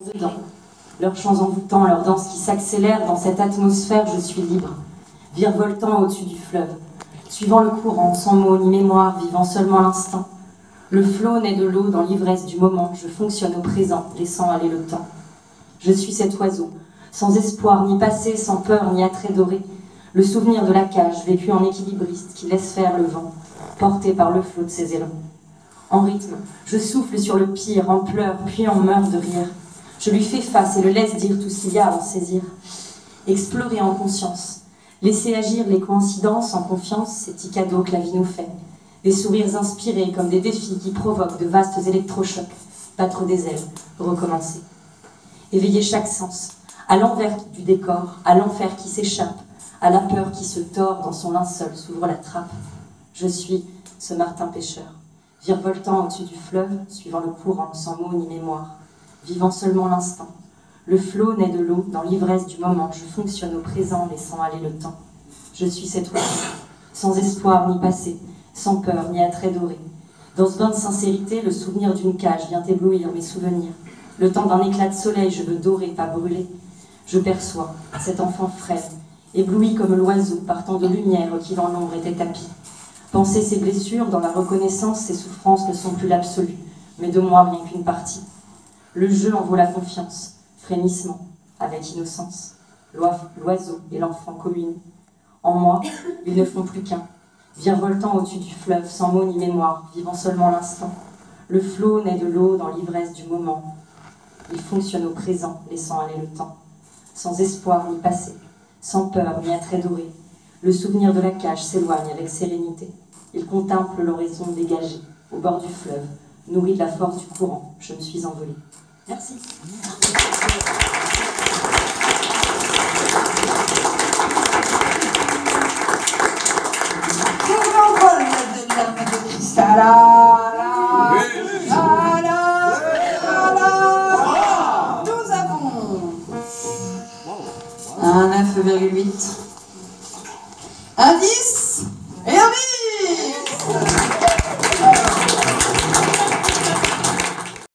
Dedans, leurs chants envoûtants, leurs danses qui s'accélèrent dans cette atmosphère, je suis libre, virevoltant au-dessus du fleuve, suivant le courant, sans mots ni mémoire, vivant seulement l'instant. Le flot naît de l'eau dans l'ivresse du moment, je fonctionne au présent, laissant aller le temps. Je suis cet oiseau, sans espoir ni passé, sans peur ni attrait doré, le souvenir de la cage, vécu en équilibriste, qui laisse faire le vent, porté par le flot de ses élans. En rythme, je souffle sur le pire, en pleurs, puis en meurt de rire. Je lui fais face et le laisse dire tout ce qu'il y a à en saisir. Explorer en conscience, laisser agir les coïncidences en confiance, ces petits cadeaux que la vie nous fait. Des sourires inspirés comme des défis qui provoquent de vastes électrochocs. Battre des ailes, recommencer. Éveiller chaque sens, à l'envers du décor, à l'enfer qui s'échappe, à la peur qui se tord dans son linceul, s'ouvre la trappe. Je suis ce Martin pêcheur, virevoltant au-dessus du fleuve, suivant le courant, sans mots ni mémoire. Vivant seulement l'instant. Le flot naît de l'eau, dans l'ivresse du moment. Je fonctionne au présent, laissant aller le temps. Je suis cet oiseau, sans espoir ni passé, sans peur ni attrait doré. Dans ce bain de sincérité, le souvenir d'une cage vient éblouir mes souvenirs. Le temps d'un éclat de soleil, je veux dorer, pas brûler. Je perçois cet enfant frêle, ébloui comme l'oiseau, partant de lumière qui dans l'ombre était tapis. Penser ses blessures, dans la reconnaissance, ses souffrances ne sont plus l'absolu, mais de moi rien qu'une partie. Le jeu en vaut la confiance, frémissement, avec innocence. L'oiseau et l'enfant communent. En moi, ils ne font plus qu'un. Virevoltant au-dessus du fleuve, sans mots ni mémoire, vivant seulement l'instant. Le flot naît de l'eau dans l'ivresse du moment. Il fonctionne au présent, laissant aller le temps. Sans espoir ni passé, sans peur ni attrait doré. Le souvenir de la cage s'éloigne avec sérénité. Il contemple l'horizon dégagé, au bord du fleuve. Nourri de la force du courant, je me suis envolée. Merci. Je m'envole de larmes de cristal. Nous avons un 9,8. Un 10.